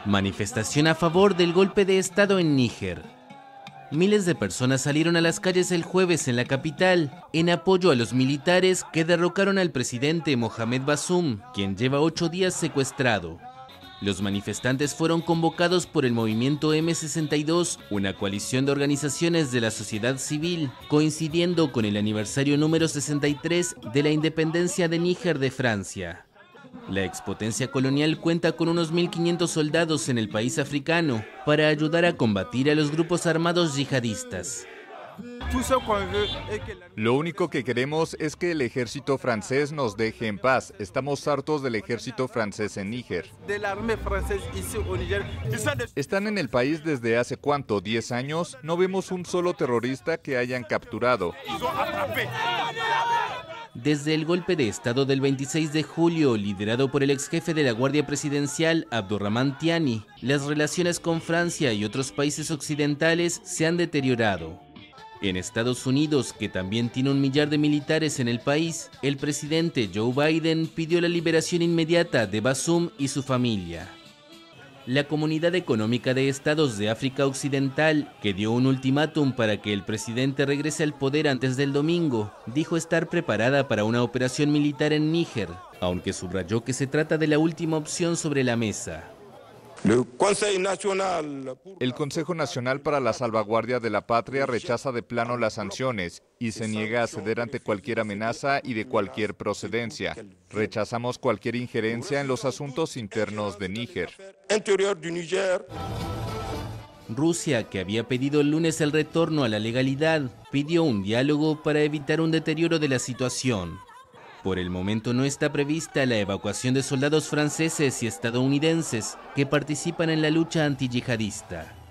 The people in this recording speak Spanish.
Manifestación a favor del golpe de Estado en Níger. Miles de personas salieron a las calles el jueves en la capital en apoyo a los militares que derrocaron al presidente Mohamed Bazoum, quien lleva 8 días secuestrado. Los manifestantes fueron convocados por el movimiento M62, una coalición de organizaciones de la sociedad civil, coincidiendo con el aniversario número 63 de la independencia de Níger de Francia. La expotencia colonial cuenta con unos 1.500 soldados en el país africano para ayudar a combatir a los grupos armados yihadistas. Lo único que queremos es que el ejército francés nos deje en paz. Estamos hartos del ejército francés en Níger. Están en el país desde hace ¿cuánto? ¿10 años? No vemos un solo terrorista que hayan capturado. Desde el golpe de Estado del 26 de julio, liderado por el ex jefe de la Guardia Presidencial, Abdurrahman Tiani, las relaciones con Francia y otros países occidentales se han deteriorado. En Estados Unidos, que también tiene 1 millar de militares en el país, el presidente Joe Biden pidió la liberación inmediata de Bazoum y su familia. La Comunidad Económica de Estados de África Occidental, que dio un ultimátum para que el presidente regrese al poder antes del domingo, dijo estar preparada para una operación militar en Níger, aunque subrayó que se trata de la última opción sobre la mesa. El Consejo Nacional para la Salvaguardia de la Patria rechaza de plano las sanciones y se niega a ceder ante cualquier amenaza y de cualquier procedencia. Rechazamos cualquier injerencia en los asuntos internos de Níger. Rusia, que había pedido el lunes el retorno a la legalidad, pidió un diálogo para evitar un deterioro de la situación. Por el momento no está prevista la evacuación de soldados franceses y estadounidenses que participan en la lucha antiyihadista.